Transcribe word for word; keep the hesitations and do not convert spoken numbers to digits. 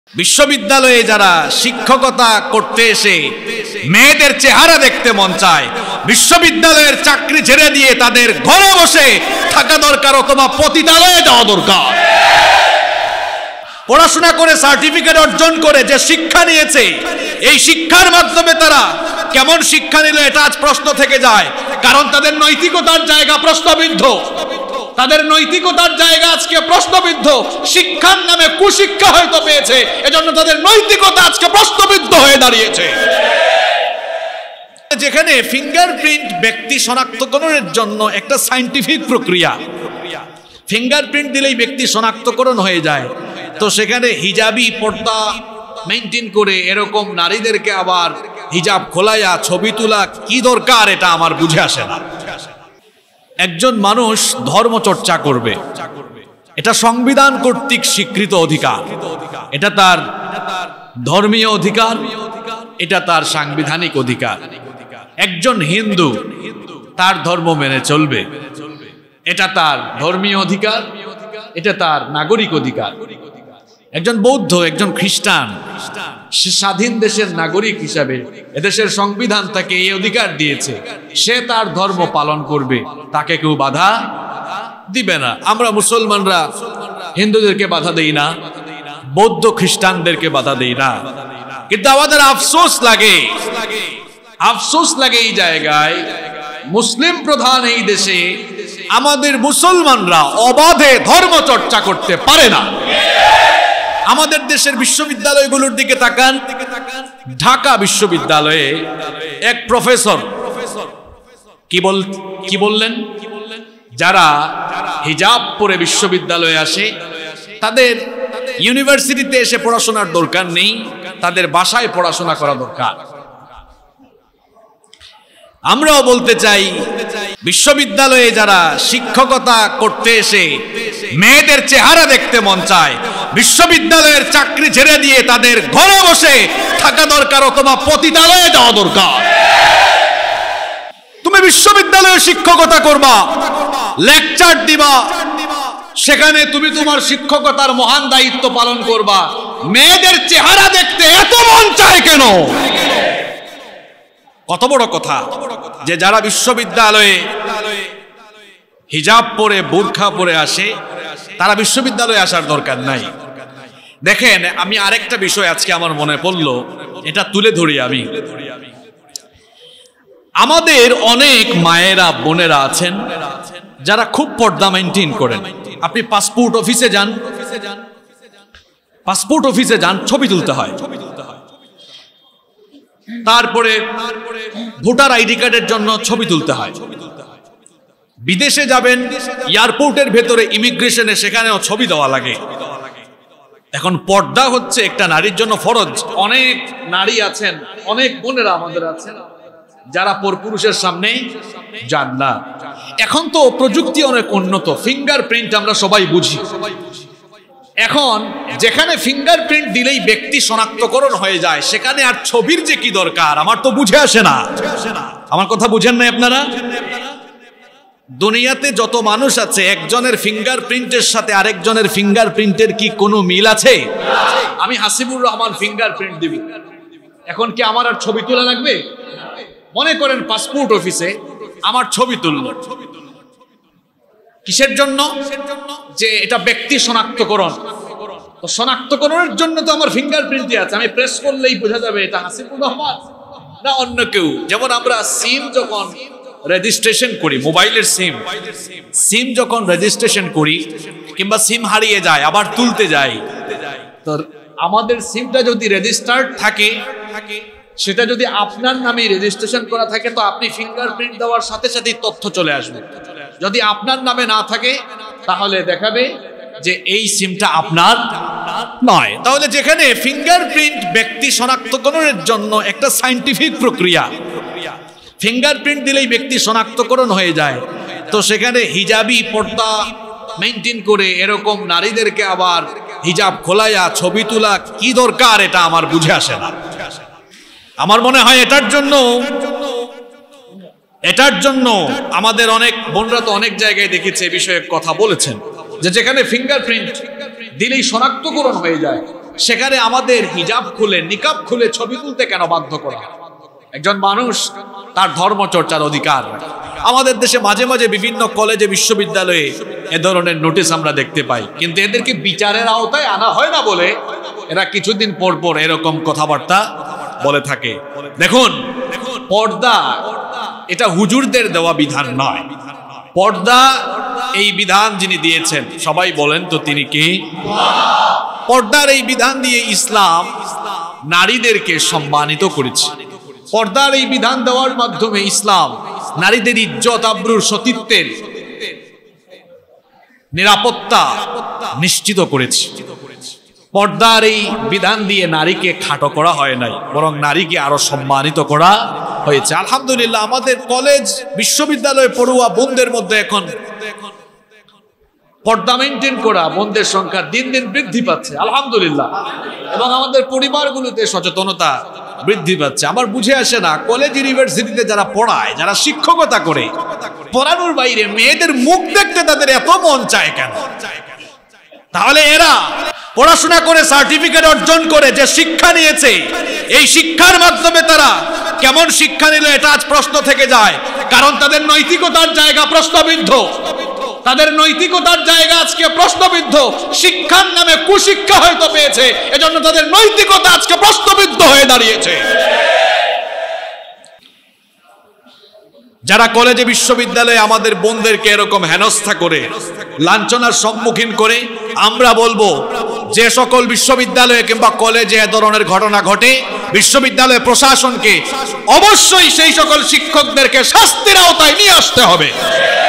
বিশ্ববিদ্যালয়ে যারা শিক্ষকতা করতে এসে মেয়েদের চেহারা দেখতে মন চায়, বিশ্ববিদ্যালয়ের চাকরি ছেড়ে দিয়ে তাদের ঘরে বসে থাকা দরকার অথবা পতিতালয়ে যাওয়া দরকার। পড়াশোনা করে সার্টিফিকেট অর্জন করে যে শিক্ষা নিয়েছে, এই শিক্ষার মাধ্যমে তারা কেমন শিক্ষা নিল এটা আজ প্রশ্ন থেকে যায়। কারণ তাদের নৈতিকতার জায়গা প্রশ্নবিদ্ধ, তাদের নৈতিকতার জায়গা আজকে প্রশ্নবিদ্ধ। শিক্ষার নামে কুশিক্ষা হয়তো পেয়েছে, এজন্য তাদের নৈতিকতা আজকে প্রশ্নবিদ্ধ হয়ে দাঁড়িয়েছে। যেখানে ফিঙ্গারপ্রিন্ট ব্যক্তি শনাক্তকরণের জন্য একটা সায়েন্টিফিক প্রক্রিয়া, ফিঙ্গারপ্রিন্ট দিলেই ব্যক্তি শনাক্তকরণ হয়ে যায়, তো সেখানে হিজাবি পর্দা মেইনটেইন করে এরকম নারীদেরকে আবার হিজাব খোলাইয়া ছবি তোলা কি দরকার, এটা আমার বুঝে আসে না। একজন মানুষ ধর্ম চর্চা করবে, এটা সংবিধান কর্তৃক স্বীকৃত অধিকার, এটা তার ধর্মীয় অধিকার, এটা তার সাংবিধানিক অধিকার। একজন হিন্দু তার ধর্ম মেনে চলবে, এটা তার ধর্মীয় অধিকার, এটা তার নাগরিক অধিকার। একজন বৌদ্ধ, একজন খ্রিস্টান, সে স্বাধীন দেশের নাগরিক হিসাবে এদেশের সংবিধান তাকে এই অধিকার দিয়েছে, সে তার ধর্ম পালন করবে, তাকে কেউ বাধা দিবে না। আমরা মুসলমানরা হিন্দুদেরকে বাধা দেই না, বৌদ্ধ খ্রিস্টানদেরকে বাধা দেই না, কিন্তু আমাদের আফসোস লাগে, আফসোস লাগে এই জায়গায় মুসলিম প্রধান এই দেশে আমাদের মুসলমানরা অবাধে ধর্ম চর্চা করতে পারে না। আমাদের দেশের বিশ্ববিদ্যালয়গুলোর দিকে তাকান, ঢাকা বিশ্ববিদ্যালয়ে এক প্রফেসর কি বল কি বললেন, যারা হিজাব পরে বিশ্ববিদ্যালয়ে আসে তাদের ইউনিভার্সিটিতে এসে পড়াশোনার দরকার নেই, তাদের বাসায় পড়াশোনা করা দরকার। আমরাও বলতে চাই, বিশ্ববিদ্যালয়ে যারা শিক্ষকতা করতে এসে মেয়েদের চেহারা দেখতে মন চায়, বিশ্ববিদ্যালয়ের চাকরি ছেড়ে দিয়ে তাদের ঘরে বসে থাকা দরকার অথবা পতিতালয়ে যাওয়া দরকার। তুমি বিশ্ববিদ্যালয়ে শিক্ষকতা করবা, লেকচার দিবা, সেখানে তুমি তোমার শিক্ষকতার মহান দায়িত্ব পালন করবা, মেয়েদের চেহারা দেখতে এত মন চায় কেন? কত বড় কথা যে যারা বিশ্ববিদ্যালয়ে হিজাব পরে বোরখা পরে আসে তারা বিশ্ববিদ্যালয়ে আসার দরকার নাই। দেখেন, আমি আরেকটা বিষয় আজকে আমার মনে পড়লো, এটা তুলে ধরি আমি। আমাদের অনেক মায়েরা বোনেরা আছেন যারা খুব পর্দা মেইনটেইন করেন। আপনি পাসপোর্ট অফিসে যান, পাসপোর্ট অফিসে যান, ছবি তুলতে হয়। তারপরে ভোটার আইডি কার্ডের জন্য ছবি তুলতে হয়। বিদেশে যাবেন, এয়ারপোর্টের ভেতরে ইমিগ্রেশনে, সেখানেও ছবি দেওয়া লাগে। এখন পর্দা হচ্ছে একটা নারীর জন্য ফরজ। অনেক নারী আছেন, অনেক বোনেরা আমাদের আছেন যারা পরপুরুষের সামনে যান না। এখন তো প্রযুক্তি অনেক উন্নত, ফিঙ্গারপ্রিন্ট আমরা সবাই বুঝি। এখন যেখানে ফিঙ্গারপ্রিন্ট দিলেই ব্যক্তি শনাক্তকরণ হয়ে যায়, সেখানে আর ছবির যে কি দরকার আমার তো বুঝে আসে না। আমার কথা বুঝেন নাই আপনারা? দুনিয়াতে যত মানুষ আছে, একজনের ফিঙ্গারপ্রিন্টের সাথে আরেকজনের ফিঙ্গারপ্রিন্টের কি কোনো মিল আছে? আমি হাসিবুর রহমান ফিঙ্গারপ্রিন্ট দিব, এখন কি আমার আর ছবি তোলা লাগবে? মনে করেন পাসপোর্ট অফিসে আমার ছবি তুলল, কিসের জন্য? যে এটা ব্যক্তি শনাক্তকরণ। তো শনাক্তকরণের জন্য তো আমার ফিঙ্গারপ্রিন্ট দিয়ে আছে, আমি প্রেস করলেই বোঝা যাবে এটা হাসিবুর রহমান না অন্য কেউ। যেমন আমরা সিম যখন রেজিস্ট্রেশন করি, মোবাইলের সিম সিম যখন রেজিস্ট্রেশন করি কিংবা সিম হারিয়ে যায় আবার তুলতে যাই, তো আমাদের সিমটা যদি রেজিস্টার্ড থাকে, সেটা যদি আপনার নামে রেজিস্ট্রেশন করা থাকে, তো আপনি ফিঙ্গারপ্রিন্ট দেওয়ার সাথে সাথে তথ্য চলে আসবে। যদি আপনার নামে না থাকে তাহলে দেখাবে যে এই সিমটা আপনার নয়। তাহলে যেখানে ফিঙ্গারপ্রিন্ট ব্যক্তি শনাক্তকরণের জন্য একটা সায়েন্টিফিক প্রক্রিয়া, ফিঙ্গারপ্রিন্ট দিলেই ব্যক্তি শনাক্তকরণ হয়ে যায়, তো সেখানে হিজাবি পর্দা মেইনটেইন করে এরকম নারীদেরকে আবার হিজাব খোলাইয়া ছবি তোলা কি দরকার, এটা আমার বুঝে আসে না। আমার মনে হয় এটার জন্য এটার জন্য আমাদের অনেক বোনরা তো অনেক জায়গায় দেখেছে এই বিষয়ে কথা বলেছেন, যে যেখানে ফিঙ্গারপ্রিন্ট দিলেই শনাক্তকরণ হয়ে যায়, সেখানে আমাদের হিজাব খুলে নিকাব খুলে ছবি তুলতে কেন বাধ্য করা? একজন মানুষ তার ধর্ম চর্চার অধিকার। আমাদের দেশে মাঝে মাঝে বিভিন্ন কলেজে বিশ্ববিদ্যালয়ে এ ধরনের নোটিশ আমরা দেখতে পাই, কিন্তু এদেরকে বিচারের আওতায় আনা হয় না বলে এরা কিছুদিন পর পর এরকম কথাবার্তা বলে থাকে। দেখুন, পর্দা এটা হুজুরদের দেওয়া বিধান নয়। পর্দা এই বিধান যিনি দিয়েছেন সবাই বলেন তো তিনি কে? পর্দার এই বিধান দিয়ে ইসলাম নারীদেরকে সম্মানিত করেছে। পর্দার এই বিধান দেওয়ার মাধ্যমে ইসলাম নারীদের ইজ্জত আবরুর সতীত্বের নিরাপত্তা নিশ্চিত করেছে। পর্দার এই বিধান দিয়ে নারীকে খাটো করা হয় নাই, বরং নারীকে আরো সম্মানিত করা হয়েছে। আলহামদুলিল্লাহ, আমাদের কলেজ বিশ্ববিদ্যালয়ে পড়ুয়া বোনদের মধ্যে এখন পর্দা মেনটেন করা বোনদের সংখ্যা দিন দিন বৃদ্ধি পাচ্ছে, আলহামদুলিল্লাহ। এবং আমাদের পরিবারগুলোতে সচেতনতা বৃদ্ধি পাচ্ছে। আমার বুঝে আসে না, কলেজ ইউনিভার্সিটিতে যারা পড়ায়, যারা শিক্ষকতা করে, পড়ানোর বাইরে মেয়েদের মুখ দেখতে তাদের এত মন চায় কেন? তাহলে এরা পড়াশোনা করে সার্টিফিকেট অর্জন করে যে শিক্ষা নিয়েছে, এই শিক্ষার মাধ্যমে তারা কেমন শিক্ষা নিল এটা আজ প্রশ্ন থেকে যায়। কারণ তাদের নৈতিকতার জায়গা প্রশ্নবিদ্ধ, তাদের নৈতিকতার জায়গা আজকে প্রশ্নবিদ্ধ। শিক্ষার নামে কুশিক্ষা হয়তো পেয়েছে, এজন্য তাদের নৈতিকতা আজকে প্রশ্নবিদ্ধ হয়ে দাঁড়িয়েছে। যারা কলেজে বিশ্ববিদ্যালয়ে আমাদের বোনদেরকে এরকম হেনস্থা করে, লাঞ্ছনার সম্মুখীন করে, আমরা বলবো যে সকল বিশ্ববিদ্যালয়ে কিংবা কলেজে এ ধরনের ঘটনা ঘটে, বিশ্ববিদ্যালয় প্রশাসনকে অবশ্যই সেই সকল শিক্ষকদেরকে শাস্তির আওতায় নিয়ে আসতে হবে।